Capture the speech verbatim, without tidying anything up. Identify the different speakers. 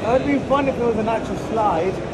Speaker 1: That would be fun if it was an actual slide.